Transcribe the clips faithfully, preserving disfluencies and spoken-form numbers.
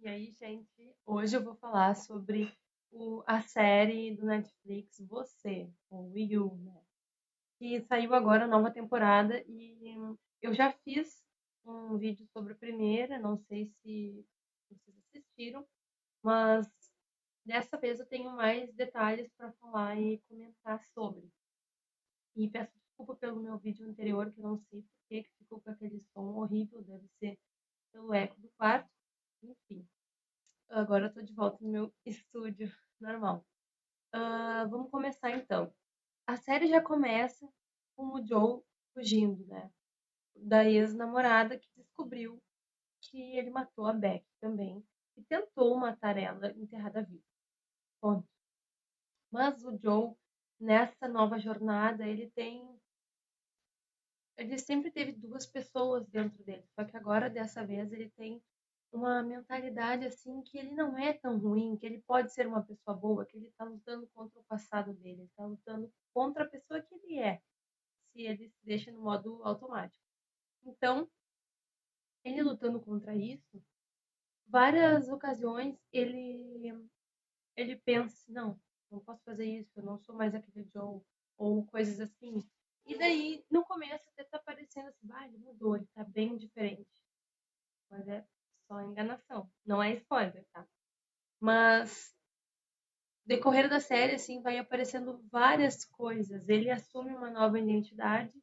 E aí, gente, hoje eu vou falar sobre o- a série do Netflix Você, ou You, né? Que saiu agora a nova temporada e eu já fiz um vídeo sobre a primeira, não sei se vocês assistiram, mas dessa vez eu tenho mais detalhes para falar e comentar sobre. E peço desculpa pelo meu vídeo anterior, que eu não sei por que que ficou com aquele som horrível, deve ser pelo eco do quarto. Enfim, agora eu tô de volta no meu estúdio normal. Ah, vamos começar então. A série já começa com o Joe fugindo, né? Da ex-namorada que descobriu que ele matou a Beck também e tentou matar ela enterrada viva. Ponto. Mas o Joe, nessa nova jornada, ele tem. Ele sempre teve duas pessoas dentro dele, só que agora, dessa vez, ele tem uma mentalidade assim que ele não é tão ruim, que ele pode ser uma pessoa boa, que ele está lutando contra o passado dele, ele está lutando contra a pessoa que ele é, se ele se deixa no modo automático. Então, ele lutando contra isso, várias ocasiões ele ele pensa assim, não, não posso fazer isso, eu não sou mais aquele Joe, ou coisas assim. E daí, no começo, até tá parecendo assim, ah, ele mudou, ele tá bem diferente. Mas é só enganação, não é spoiler, tá? Mas decorrer da série, assim, vai aparecendo várias coisas. Ele assume uma nova identidade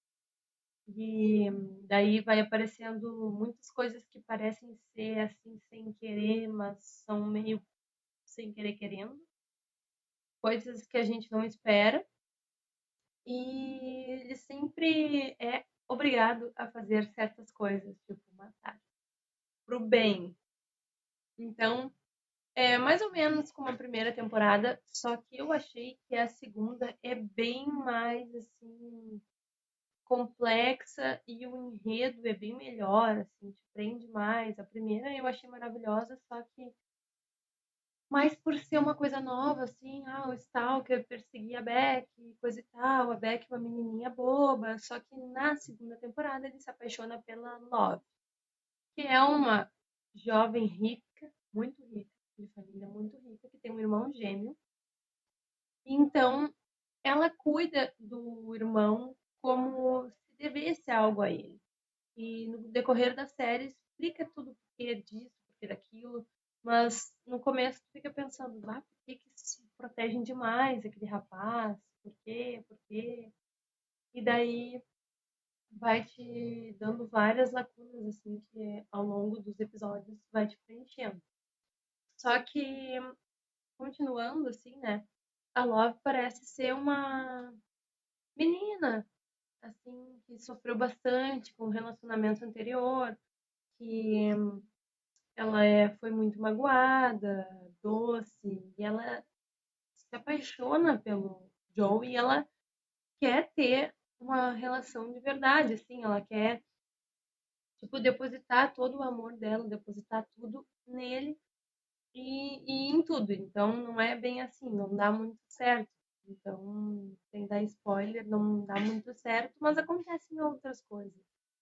e daí vai aparecendo muitas coisas que parecem ser assim sem querer, mas são meio sem querer querendo. Coisas que a gente não espera. E ele sempre é obrigado a fazer certas coisas, tipo matar, pro bem. Então, é mais ou menos como a primeira temporada, só que eu achei que a segunda é bem mais assim complexa e o enredo é bem melhor, assim, te prende mais. A primeira eu achei maravilhosa, só que mais por ser uma coisa nova, assim, ah, o Stalker perseguia a Beck, coisa e tal, a Beck uma menininha boba, só que na segunda temporada ele se apaixona pela Love, que é uma jovem rica, muito rica, de família muito rica, que tem um irmão gêmeo. Então, ela cuida do irmão como se devesse algo a ele. E no decorrer da série explica tudo o porquê disso, porquê daquilo, mas no começo tu fica pensando, ah, por que, que se protegem demais aquele rapaz? Por quê? Por quê? E daí vai te dando várias lacunas, assim, que ao longo dos episódios vai te preenchendo. Só que, continuando, assim, né? A Love parece ser uma menina, assim, que sofreu bastante com o relacionamento anterior, que ela é, foi muito magoada, doce, e ela se apaixona pelo Joe e ela quer ter uma relação de verdade, assim, ela quer, tipo, depositar todo o amor dela, depositar tudo nele e, e em tudo. Então, não é bem assim, não dá muito certo. Então, sem dar spoiler, não dá muito certo, mas acontecem outras coisas.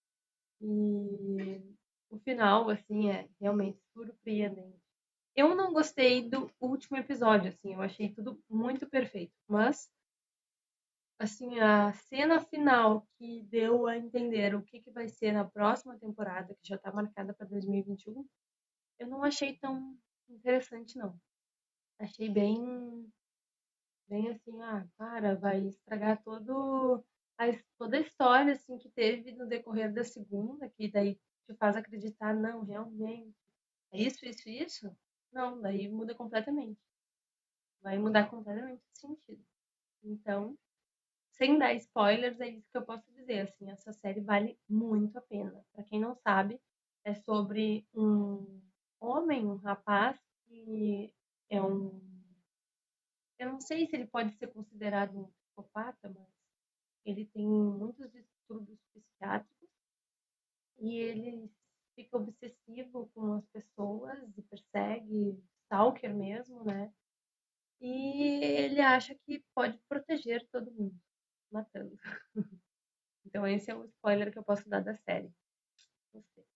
E o final, assim, é realmente surpreendente. Eu não gostei do último episódio, assim, eu achei tudo muito perfeito, mas assim, a cena final que deu a entender o que, que vai ser na próxima temporada, que já tá marcada para dois mil e vinte e um, eu não achei tão interessante, não. Achei bem, bem assim, ah, para, vai estragar todo a, toda a história, assim, que teve no decorrer da segunda, que daí te faz acreditar, não, realmente, é isso, isso, isso? Não, daí muda completamente. Vai mudar completamente o sentido. Então, sem dar spoilers, é isso que eu posso dizer. Assim, essa série vale muito a pena. Para quem não sabe, é sobre um homem, um rapaz que é um. Eu não sei se ele pode ser considerado um psicopata, mas ele tem muitos distúrbios psiquiátricos e ele fica obsessivo com as pessoas e persegue, stalker mesmo, né? E ele acha que pode proteger todo mundo, matando. Então esse é o spoiler que eu posso dar da série. Você.